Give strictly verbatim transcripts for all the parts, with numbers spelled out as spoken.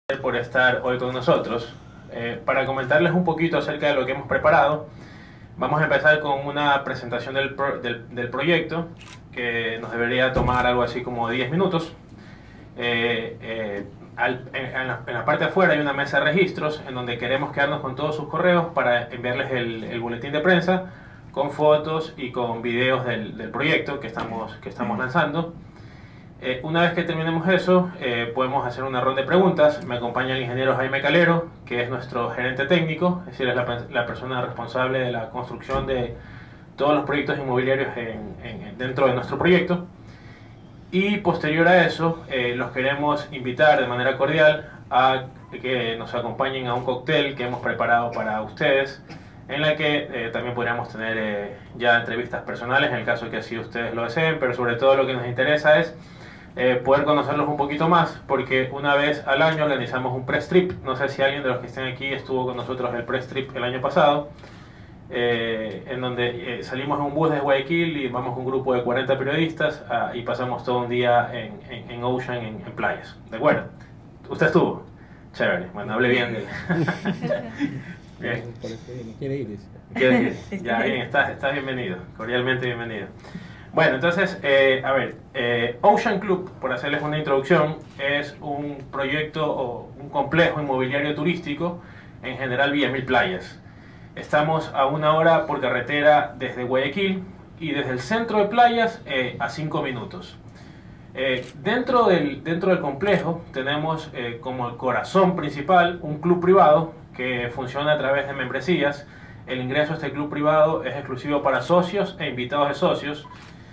por estar hoy con nosotros. Eh, para comentarles un poquito acerca de lo que hemos preparado, vamos a empezar con una presentación del, pro, del, del proyecto que nos debería tomar algo así como diez minutos. Eh, eh, al, en, en, la, en la parte de afuera hay una mesa de registros en donde queremos quedarnos con todos sus correos para enviarles el, el boletín de prensa con fotos y con videos del, del proyecto que estamos, que estamos lanzando. Eh, una vez que terminemos eso, eh, podemos hacer una ronda de preguntas. Me acompaña el ingeniero Jaime Calero, que es nuestro gerente técnico, es decir, es la, la persona responsable de la construcción de todos los proyectos inmobiliarios en, en, dentro de nuestro proyecto. Y posterior a eso, eh, los queremos invitar de manera cordial a que nos acompañen a un cóctel que hemos preparado para ustedes, en la que eh, también podríamos tener eh, ya entrevistas personales en el caso que así ustedes lo deseen, pero sobre todo lo que nos interesa es Eh, poder conocerlos un poquito más, porque una vez al año organizamos un press trip. No sé si alguien de los que estén aquí estuvo con nosotros el press trip el año pasado, eh, en donde eh, salimos en un bus de Guayaquil y vamos un grupo de cuarenta periodistas uh, y pasamos todo un día en, en, en Ocean, en, en playas. ¿De acuerdo? ¿Usted estuvo? Chévere, bueno, hablé bien de él. Bien. ¿Quiere ir? ¿Quiere ir? Ya, bien, estás, estás bienvenido, cordialmente bienvenido. Bueno, entonces, eh, a ver, eh, Ocean Club, por hacerles una introducción, es un proyecto o un complejo inmobiliario turístico, en general Villa Mil Playas. Estamos a una hora por carretera desde Guayaquil y desde el centro de Playas eh, a cinco minutos. Eh, dentro, del, dentro del complejo tenemos eh, como el corazón principal un club privado que funciona a través de membresías. El ingreso a este club privado es exclusivo para socios e invitados de socios.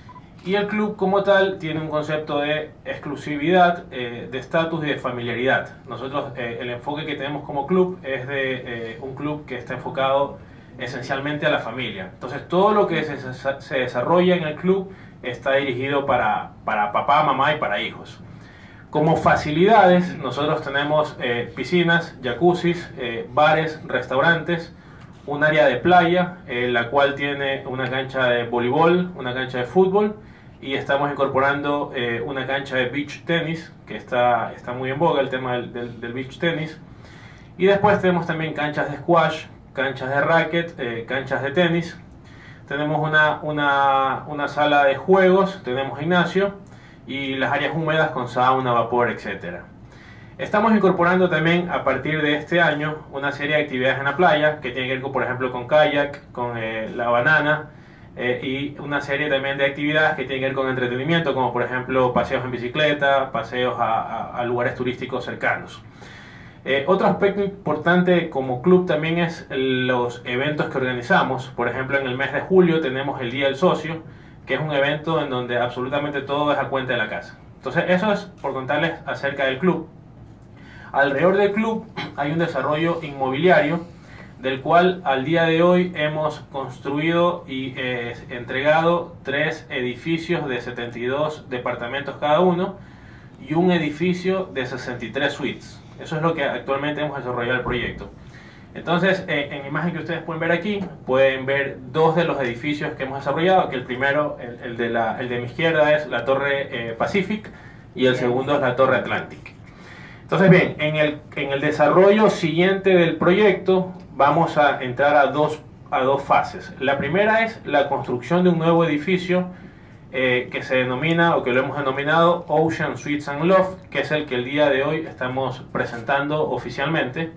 Y el club como tal tiene un concepto de exclusividad, eh, de estatus y de familiaridad. Nosotros eh, el enfoque que tenemos como club es de eh, un club que está enfocado esencialmente a la familia. Entonces todo lo que se, se desarrolla en el club está dirigido para, para papá, mamá y para hijos. Como facilidades nosotros tenemos eh, piscinas, jacuzzis, eh, bares, restaurantes, un área de playa, eh, la cual tiene una cancha de voleibol, una cancha de fútbol, y estamos incorporando eh, una cancha de beach tenis, que está, está muy en boga el tema del, del, del beach tenis. Y después tenemos también canchas de squash, canchas de racket, eh, canchas de tenis. Tenemos una, una, una sala de juegos, tenemos gimnasio y las áreas húmedas con sauna, vapor, etcétera. Estamos incorporando también a partir de este año una serie de actividades en la playa que tienen que ver con, por ejemplo, con kayak, con eh, la banana eh, y una serie también de actividades que tienen que ver con entretenimiento, como por ejemplo paseos en bicicleta, paseos a, a, a lugares turísticos cercanos. Eh, otro aspecto importante como club también es los eventos que organizamos. Por ejemplo, en el mes de julio tenemos el Día del Socio, que es un evento en donde absolutamente todo es a cuenta de la casa. Entonces eso es por contarles acerca del club. Alrededor del club hay un desarrollo inmobiliario del cual al día de hoy hemos construido y eh, entregado tres edificios de setenta y dos departamentos cada uno y un edificio de sesenta y tres suites. Eso es lo que actualmente hemos desarrollado el proyecto. Entonces, eh, en la imagen que ustedes pueden ver aquí, pueden ver dos de los edificios que hemos desarrollado, que el primero, el, el, de, la, el de mi izquierda es la Torre eh, Pacific y el segundo es la Torre Atlantic. Entonces bien, en el, en el desarrollo siguiente del proyecto vamos a entrar a dos, a dos fases. La primera es la construcción de un nuevo edificio eh, que se denomina, o que lo hemos denominado Ocean Suites and Loft, que es el que el día de hoy estamos presentando oficialmente.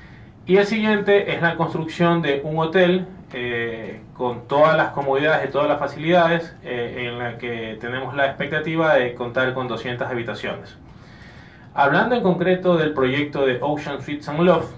Y el siguiente es la construcción de un hotel eh, con todas las comodidades y todas las facilidades, eh, en la que tenemos la expectativa de contar con doscientas habitaciones. Hablando en concreto del proyecto de Ocean Suites and Loft,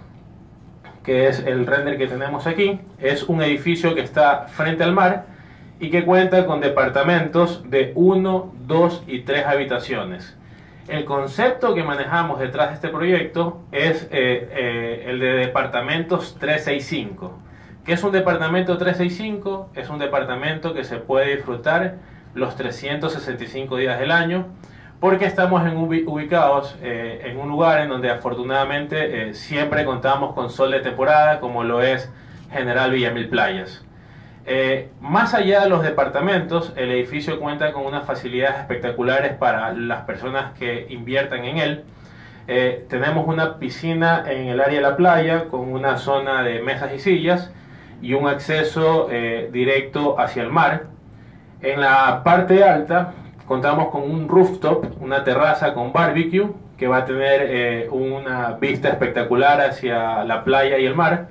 que es el render que tenemos aquí, es un edificio que está frente al mar y que cuenta con departamentos de uno, dos y tres habitaciones. El concepto que manejamos detrás de este proyecto es eh, eh, el de departamentos trescientos sesenta y cinco. ¿Qué es un departamento trescientos sesenta y cinco? Es un departamento que se puede disfrutar los trescientos sesenta y cinco días del año, porque estamos en ubicados eh, en un lugar en donde afortunadamente eh, siempre contamos con sol de temporada, como lo es General Villa Mil Playas. Eh, más allá de los departamentos, el edificio cuenta con unas facilidades espectaculares para las personas que inviertan en él. Eh, tenemos una piscina en el área de la playa con una zona de mesas y sillas y un acceso eh, directo hacia el mar. En la parte alta contamos con un rooftop, una terraza con barbecue que va a tener eh, una vista espectacular hacia la playa y el mar.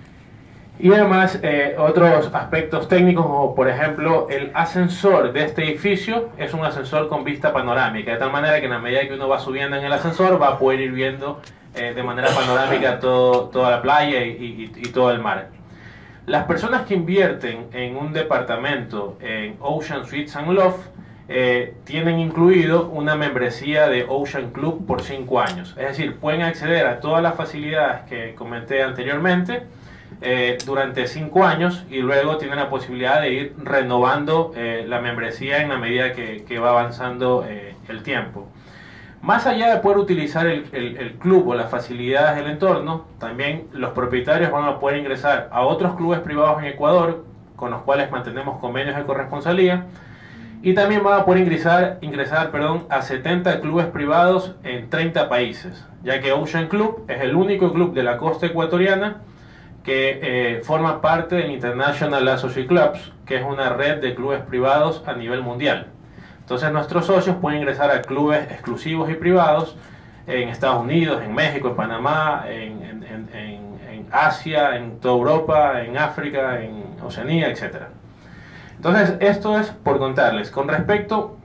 Y además eh, otros aspectos técnicos, como por ejemplo el ascensor de este edificio es un ascensor con vista panorámica, de tal manera que en la medida que uno va subiendo en el ascensor va a poder ir viendo eh, de manera panorámica todo, toda la playa y, y, y todo el mar. Las personas que invierten en un departamento en Ocean Suites and Loft eh, tienen incluido una membresía de Ocean Club por cinco años, es decir, pueden acceder a todas las facilidades que comenté anteriormente Eh, durante cinco años y luego tienen la posibilidad de ir renovando eh, la membresía en la medida que, que va avanzando eh, el tiempo. Más allá de poder utilizar el, el, el club o las facilidades del entorno, también los propietarios van a poder ingresar a otros clubes privados en Ecuador con los cuales mantenemos convenios de corresponsalía, y también van a poder ingresar, ingresar perdón, a setenta clubes privados en treinta países, ya que Ocean Club es el único club de la costa ecuatoriana que eh, forma parte del International Associate Clubs, que es una red de clubes privados a nivel mundial. Entonces nuestros socios pueden ingresar a clubes exclusivos y privados en Estados Unidos, en México, en Panamá, en, en, en, en Asia, en toda Europa, en África, en Oceanía, etcétera. Entonces esto es por contarles. Con respecto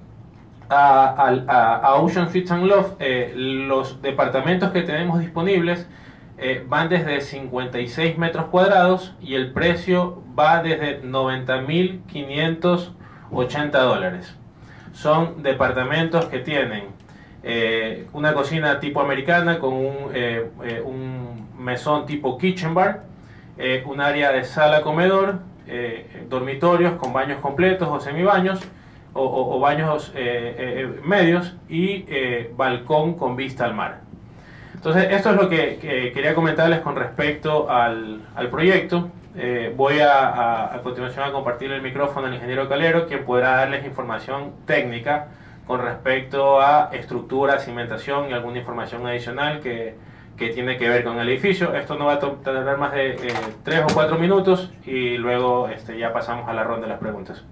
a, a, a Ocean Suites and Loft, eh, los departamentos que tenemos disponibles Eh, van desde cincuenta y seis metros cuadrados y el precio va desde noventa mil quinientos ochenta dólares. Son departamentos que tienen eh, una cocina tipo americana con un, eh, eh, un mesón tipo kitchen bar, eh, un área de sala comedor, eh, dormitorios con baños completos o semibaños o, o, o baños eh, eh, medios y eh, balcón con vista al mar. Entonces, esto es lo que, que quería comentarles con respecto al, al proyecto. Eh, voy a, a, a continuación a compartir el micrófono al ingeniero Calero, quien podrá darles información técnica con respecto a estructura, cimentación y alguna información adicional que, que tiene que ver con el edificio. Esto no va a tardar más de eh, tres o cuatro minutos y luego este, ya pasamos a la ronda de las preguntas.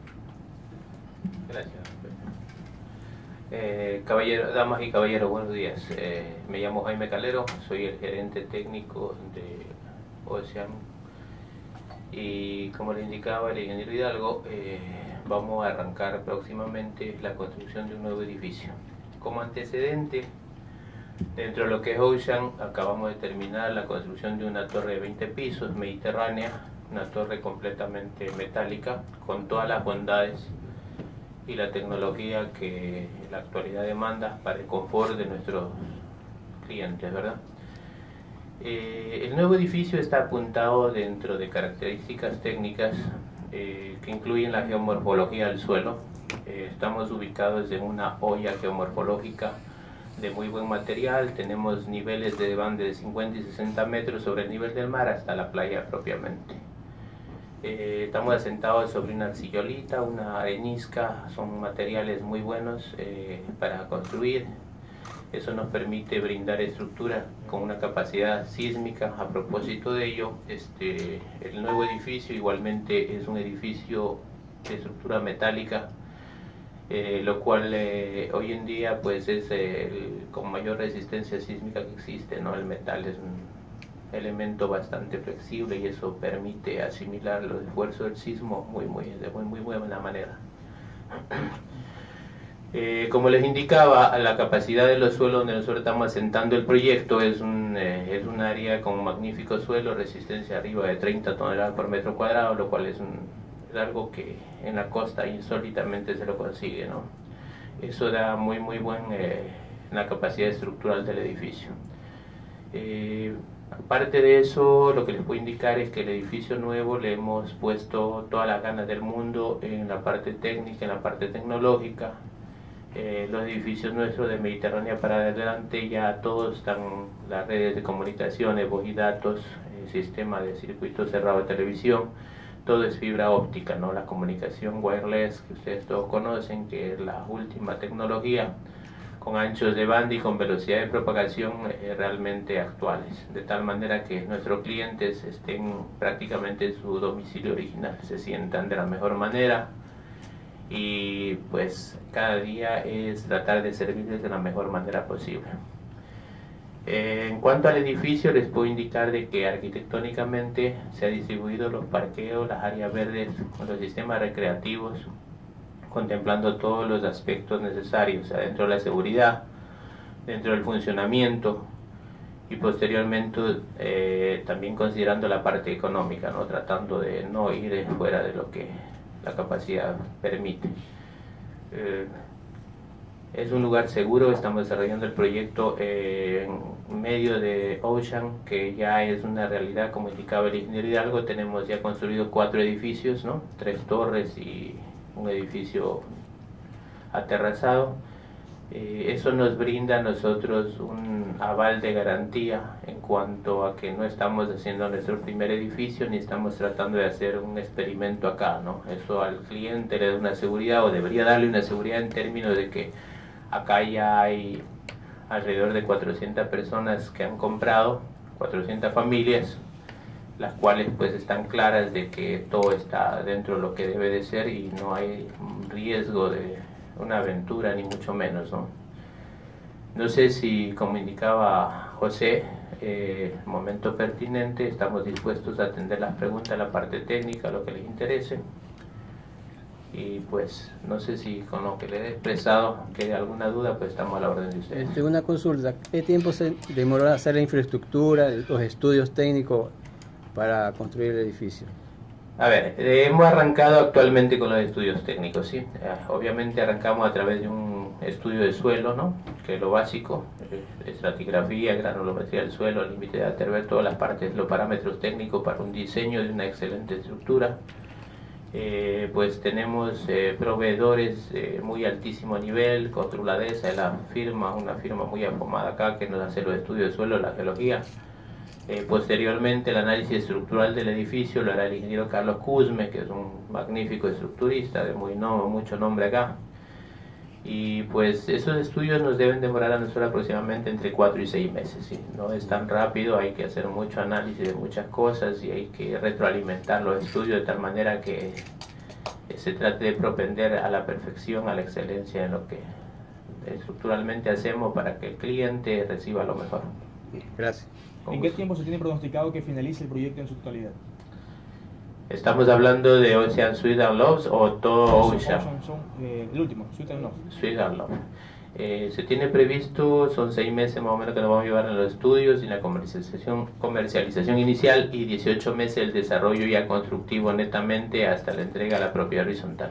Gracias. Eh, caballero, damas y caballeros, buenos días. Eh, me llamo Jaime Calero, soy el gerente técnico de Ocean y como le indicaba el ingeniero Hidalgo, eh, vamos a arrancar próximamente la construcción de un nuevo edificio. Como antecedente, dentro de lo que es Ocean, acabamos de terminar la construcción de una torre de veinte pisos mediterránea, una torre completamente metálica con todas las bondades y la tecnología que la actualidad demanda para el confort de nuestros clientes, ¿verdad? Eh, el nuevo edificio está apuntado dentro de características técnicas eh, que incluyen la geomorfología del suelo. Eh, estamos ubicados en una olla geomorfológica de muy buen material, tenemos niveles de bande de cincuenta y sesenta metros sobre el nivel del mar hasta la playa propiamente. Eh, estamos asentados sobre una arcillolita, una arenisca, son materiales muy buenos eh, para construir. Eso nos permite brindar estructura con una capacidad sísmica. A propósito de ello, este, el nuevo edificio igualmente es un edificio de estructura metálica, eh, lo cual eh, hoy en día pues es el con mayor resistencia sísmica que existe, ¿no? El metal es un elemento bastante flexible y eso permite asimilar los esfuerzos del sismo muy, muy, de muy, muy buena manera. Eh, como les indicaba, la capacidad de los suelos donde nosotros estamos asentando el proyecto es un, eh, es un área con un magnífico suelo, resistencia arriba de treinta toneladas por metro cuadrado, lo cual es, un, es algo que en la costa insólitamente se lo consigue, ¿no? Eso da muy, muy buen eh, la capacidad estructural del edificio. Eh, Aparte de eso, lo que les puedo indicar es que el edificio nuevo le hemos puesto todas las ganas del mundo en la parte técnica, en la parte tecnológica. Eh, los edificios nuestros de Mediterránea para adelante ya todos están, las redes de comunicaciones, voz y datos, el sistema de circuito cerrado de televisión, todo es fibra óptica, ¿no? La comunicación wireless que ustedes todos conocen, que es la última tecnología, con anchos de banda y con velocidad de propagación eh, realmente actuales, de tal manera que nuestros clientes estén prácticamente en su domicilio original, se sientan de la mejor manera, y pues cada día es tratar de servirles de la mejor manera posible. Eh, en cuanto al edificio, les puedo indicar de que arquitectónicamente se ha distribuido los parqueos, las áreas verdes, los sistemas recreativos, contemplando todos los aspectos necesarios, o sea, dentro de la seguridad, dentro del funcionamiento, y posteriormente eh, también considerando la parte económica, ¿no? Tratando de no ir fuera de lo que la capacidad permite. Eh, es un lugar seguro, estamos desarrollando el proyecto eh, en medio de Ocean, que ya es una realidad, como indicaba el ingeniero Hidalgo. Tenemos ya construido cuatro edificios, ¿no? Tres torres y un edificio aterrazado. Eh, eso nos brinda a nosotros un aval de garantía en cuanto a que no estamos haciendo nuestro primer edificio ni estamos tratando de hacer un experimento acá, ¿no? Eso al cliente le da una seguridad, o debería darle una seguridad, en términos de que acá ya hay alrededor de cuatrocientas personas que han comprado, cuatrocientas familias, las cuales pues están claras de que todo está dentro de lo que debe de ser y no hay riesgo de una aventura, ni mucho menos, ¿no? No sé si, como indicaba José, eh, momento pertinente, estamos dispuestos a atender las preguntas, la parte técnica, lo que les interese. Y pues no sé si con lo que le he expresado quede alguna duda, pues estamos a la orden de ustedes. Tengo una consulta. ¿Qué tiempo se demoró en hacer la infraestructura, los estudios técnicos para construir el edificio? A ver, eh, hemos arrancado actualmente con los estudios técnicos, ¿sí? Eh, obviamente arrancamos a través de un estudio de suelo, ¿no? Que es lo básico, eh, estratigrafía, granulometría del suelo, límite de Atterberg, todas las partes, los parámetros técnicos para un diseño de una excelente estructura. Eh, pues tenemos eh, proveedores de muy altísimo nivel. Construladesa es la firma, una firma muy afamada acá, que nos hace los estudios de suelo, la geología. Eh, posteriormente el análisis estructural del edificio lo hará el ingeniero Carlos Cusme, que es un magnífico estructurista de muy no, mucho nombre acá. Y pues esos estudios nos deben demorar a nosotros aproximadamente entre cuatro y seis meses, ¿sí? No es tan rápido, hay que hacer mucho análisis de muchas cosas y hay que retroalimentar los estudios de tal manera que se trate de propender a la perfección, a la excelencia en lo que estructuralmente hacemos, para que el cliente reciba lo mejor. Gracias. ¿En qué tiempo se tiene pronosticado que finalice el proyecto en su totalidad? ¿Estamos hablando de Ocean Sweet and Love o todo Ocean? Ocean son, eh, el último, Sweet and Love. Sweet and Love. Eh, se tiene previsto, son seis meses más o menos que nos vamos a llevar en los estudios y la comercialización, comercialización inicial, y dieciocho meses el desarrollo ya constructivo netamente hasta la entrega a la propiedad horizontal.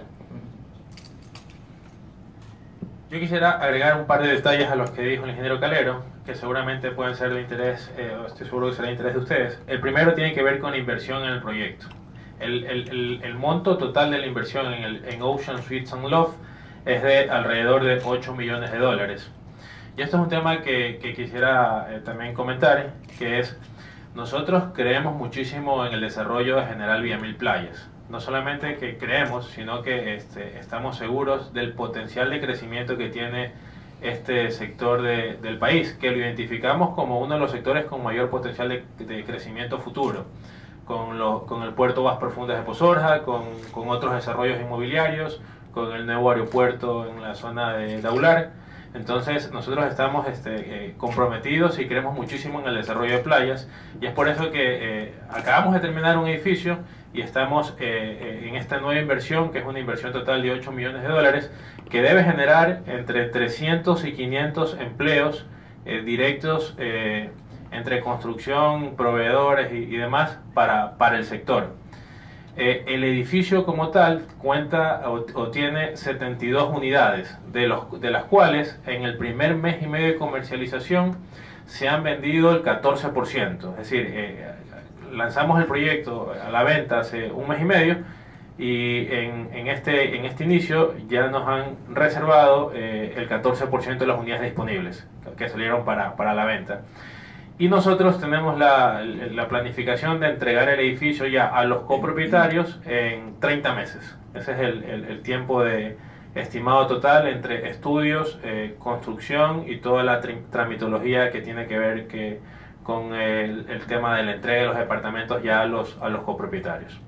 Yo quisiera agregar un par de detalles a los que dijo el ingeniero Calero, que seguramente pueden ser de interés, eh, estoy seguro que será de interés de ustedes. El primero tiene que ver con la inversión en el proyecto. El, el, el, el monto total de la inversión en, el, en Ocean Suites and Loft es de alrededor de ocho millones de dólares. Y esto es un tema que, que quisiera eh, también comentar, que es, nosotros creemos muchísimo en el desarrollo de General Vía Mil Playas. No solamente que creemos, sino que este, estamos seguros del potencial de crecimiento que tiene este sector de, del país, que lo identificamos como uno de los sectores con mayor potencial de, de crecimiento futuro, con, lo, con el puerto Aguas Profundas de Pozorja, con, con otros desarrollos inmobiliarios, con el nuevo aeropuerto en la zona de Daular. Entonces nosotros estamos este, eh, comprometidos y creemos muchísimo en el desarrollo de playas, y es por eso que eh, acabamos de terminar un edificio y estamos eh, eh, en esta nueva inversión, que es una inversión total de ocho millones de dólares, que debe generar entre trescientos y quinientos empleos eh, directos eh, entre construcción, proveedores y, y demás para, para el sector. Eh, el edificio como tal cuenta o, o tiene setenta y dos unidades, de, los, de las cuales en el primer mes y medio de comercialización se han vendido el catorce por ciento. Es decir, eh, lanzamos el proyecto a la venta hace un mes y medio y en, en, este, en este inicio ya nos han reservado eh, el catorce por ciento de las unidades disponibles que salieron para, para la venta. Y nosotros tenemos la, la planificación de entregar el edificio ya a los copropietarios en treinta meses. Ese es el, el, el tiempo de, estimado total entre estudios, eh, construcción y toda la tramitología que tiene que ver que, con el, el tema de la entrega de los departamentos ya a los, a los copropietarios.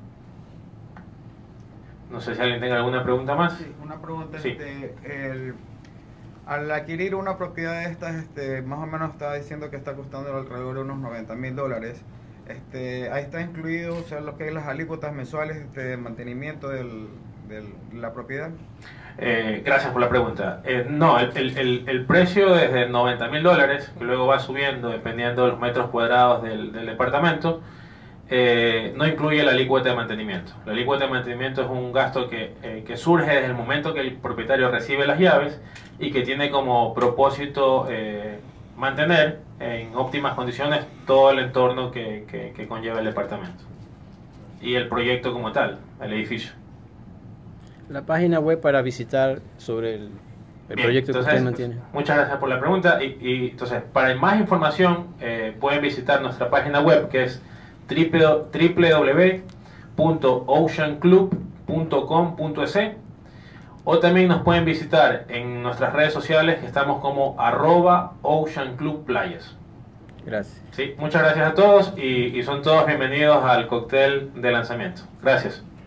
No sé si alguien tenga alguna pregunta más. Sí, una pregunta. Sí. Este, el, al adquirir una propiedad de estas, este, más o menos está diciendo que está costando alrededor de unos noventa mil dólares. Este, ahí está incluido, o sea, lo que es las alícuotas mensuales este, de mantenimiento del, del, de la propiedad. Eh, gracias por la pregunta. Eh, no, el, el, el precio desde noventa mil dólares, que luego va subiendo dependiendo de los metros cuadrados del, del departamento, eh, no incluye la alícuota de mantenimiento. La alícuota de mantenimiento es un gasto que, eh, que surge desde el momento que el propietario recibe las llaves y que tiene como propósito eh, mantener en óptimas condiciones todo el entorno que, que, que conlleva el departamento y el proyecto como tal, el edificio. La página web para visitar sobre el, el Bien, proyecto entonces, que usted mantiene. Muchas gracias por la pregunta. Y, y entonces, para más información, eh, pueden visitar nuestra página web que es w w w punto ocean club punto com punto e s, o también nos pueden visitar en nuestras redes sociales que estamos como arroba Ocean Club Playas. Gracias. Sí, muchas gracias a todos y, y son todos bienvenidos al cóctel de lanzamiento. Gracias.